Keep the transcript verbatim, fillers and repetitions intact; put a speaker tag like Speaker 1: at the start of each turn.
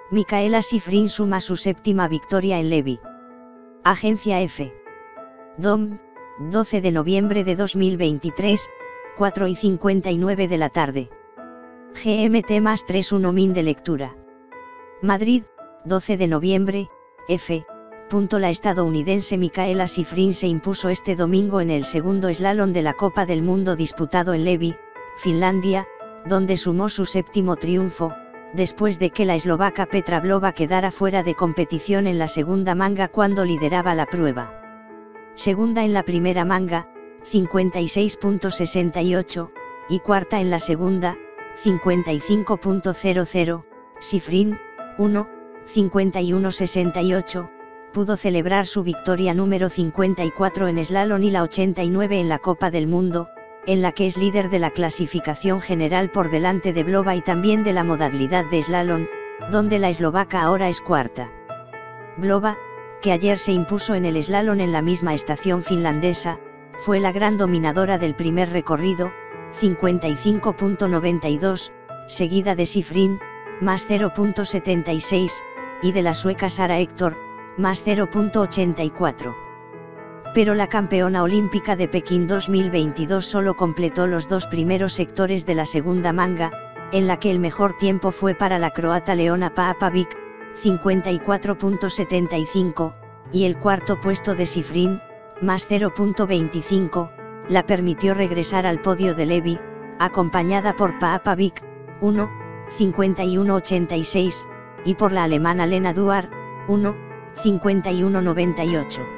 Speaker 1: Mikaela Shiffrin suma su séptima victoria en Levi. Agencia F. D O M, doce de noviembre de dos mil veintitrés, cuatro y cincuenta y nueve de la tarde. G M T más treinta y uno min de lectura. Madrid, doce de noviembre, F. La estadounidense Mikaela Shiffrin se impuso este domingo en el segundo slalom de la Copa del Mundo disputado en Levi, Finlandia, donde sumó su séptimo triunfo, después de que la eslovaca Petra Vlhova quedara fuera de competición en la segunda manga cuando lideraba la prueba. Segunda en la primera manga, cincuenta y seis punto sesenta y ocho, y cuarta en la segunda, cincuenta y cinco punto cero cero, Shiffrin, uno, cincuenta y uno punto sesenta y ocho, pudo celebrar su victoria número cincuenta y cuatro en slalom y la ochenta y nueve en la Copa del Mundo, en la que es líder de la clasificación general por delante de Vlhova y también de la modalidad de slalom, donde la eslovaca ahora es cuarta. Vlhova, que ayer se impuso en el slalom en la misma estación finlandesa, fue la gran dominadora del primer recorrido, cincuenta y cinco punto noventa y dos, seguida de Shiffrin, más cero punto setenta y seis, y de la sueca Sara Hector, más cero punto ochenta y cuatro. Pero la campeona olímpica de Pekín dos mil veintidós solo completó los dos primeros sectores de la segunda manga, en la que el mejor tiempo fue para la croata Leona Papavic, cincuenta y cuatro punto setenta y cinco, y el cuarto puesto de Shiffrin, más cero punto veinticinco, la permitió regresar al podio de Levi, acompañada por Papavic, uno, cincuenta y uno ochenta y seis, y por la alemana Lena Duar, uno, cincuenta y uno noventa y ocho.